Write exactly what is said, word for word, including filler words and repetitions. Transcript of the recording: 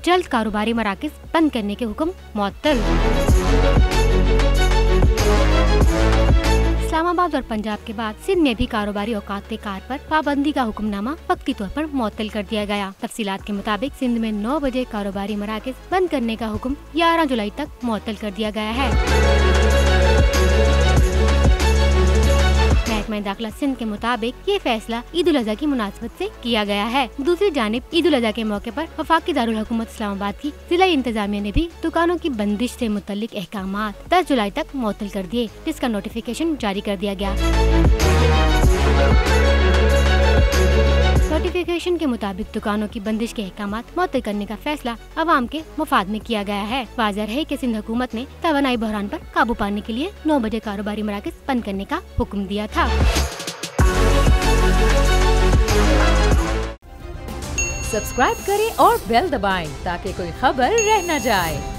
जल्द कारोबारी मराकज़ बंद करने के हुक्म मुअत्तल। इस्लामाबाद और पंजाब के बाद सिंध में भी कारोबारी औकात कार पर पाबंदी का हुक्मनामा वक्ती तौर पर मुअत्तल कर दिया गया। तफसीलात के मुताबिक सिंध में नौ बजे कारोबारी मराकज़ बंद करने का हुक्म ग्यारह जुलाई तक मुअत्तल कर दिया गया है। महकमा दाखिला सिंध के मुताबिक ये फैसला ईद उल अज़हा की मुनासबत से किया गया है। दूसरी जानिब ईद उल अज़हा के मौके पर वफाकी दारुल हुकूमत इस्लामाबाद की जिला इंतजामिया ने भी दुकानों की बंदिश से मुतल्लिक अहकामात दस जुलाई तक मुअत्तल कर दिए, जिसका नोटिफिकेशन जारी कर दिया गया। नोटिफिकेशन के मुताबिक दुकानों की बंदिश के अहकामात मुअत्तल करने का फैसला अवाम के मुफाद में किया गया है। वाज़ेह है कि सिंध हुकूमत ने तवानाई बहरान पर काबू पाने के लिए नौ बजे कारोबारी मराकज़ बंद करने का हुक्म दिया था। सब्सक्राइब करें और बेल दबाएं ताकि कोई खबर रह न जाए।